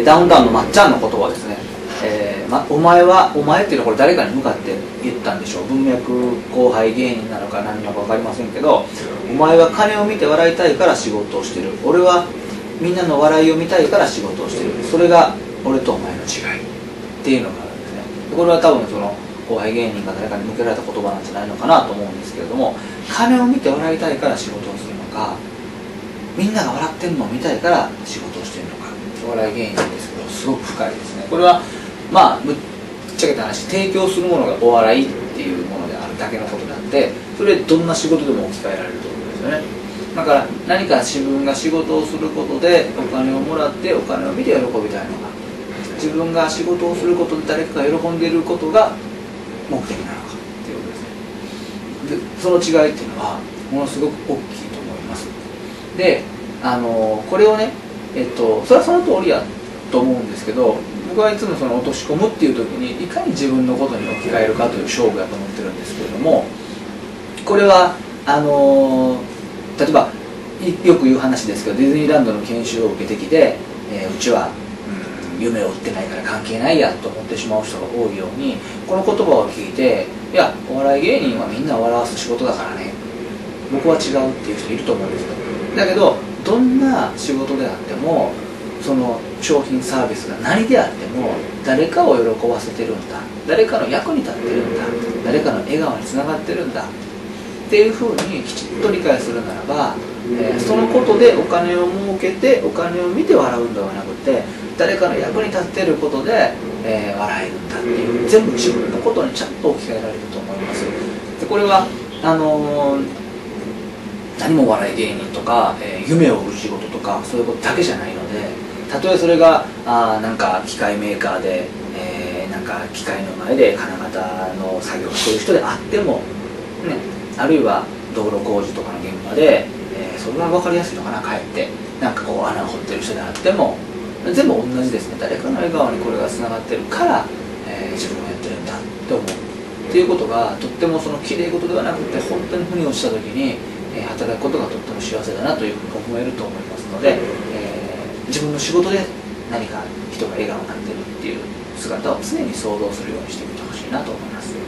ダウンタウンのまっちゃんの言葉ですね。お前っていうのはこれ誰かに向かって言ったんでしょう。文脈後輩芸人なのか何なのか分かりませんけど、お前は金を見て笑いたいから仕事をしてる、俺はみんなの笑いを見たいから仕事をしてる、それが俺とお前の違いっていうのがあるんですね。これは多分その後輩芸人が誰かに向けられた言葉なんじゃないのかなと思うんですけれども、金を見て笑いたいから仕事をするのか、みんなが笑ってるのを見たいから仕事をしてるのか、お笑い芸人ですけどすごく深いですね。これはまあぶっちゃけた話、提供するものがお笑いっていうものであるだけのことであって、それでどんな仕事でも置き換えられるということですよね。だから何か自分が仕事をすることでお金をもらってお金を見て喜びたいのか、自分が仕事をすることで誰かが喜んでいることが目的なのかっていうことですね。でその違いっていうのはものすごく大きいと思います。でこれをね、それはその通りやと思うんですけど、僕はいつもその落とし込むっていう時にいかに自分のことに置き換えるかという勝負やと思ってるんですけれども、これは例えばよく言う話ですけど、ディズニーランドの研修を受けてきて、うちは、夢を売ってないから関係ないやと思ってしまう人が多いように、この言葉を聞いて、いやお笑い芸人はみんなを笑わす仕事だからね、僕は違うっていう人いると思うんですよ。だけどどんな仕事であっても、その商品サービスが何であっても誰かを喜ばせてるんだ、誰かの役に立ってるんだ、誰かの笑顔につながってるんだっていうふうにきちっと理解するならば、そのことでお金を儲けてお金を見て笑うんではなくて、誰かの役に立っていることで、笑えるんだっていう、全部自分のことにちゃんと置き換えられると思います。でこれは何も笑い芸人とか、夢を売る仕事とかそういうことだけじゃないので、たとえそれがなんか機械メーカーで、なんか機械の前で金型の作業をする人であっても、ね、あるいは道路工事とかの現場で、それは分かりやすいのかな、かえってなんかこう穴を掘ってる人であっても全部同じですね。誰かの笑顔にこれがつながってるから、自分がやってるんだって思うっていうことが、とってもその綺麗事ではなくて本当に腑に落ちた時に働くことがとっても幸せだなというふうに思えると思いますので、自分の仕事で何か人が笑顔になってるっていう姿を常に想像するようにしてみてほしいなと思います。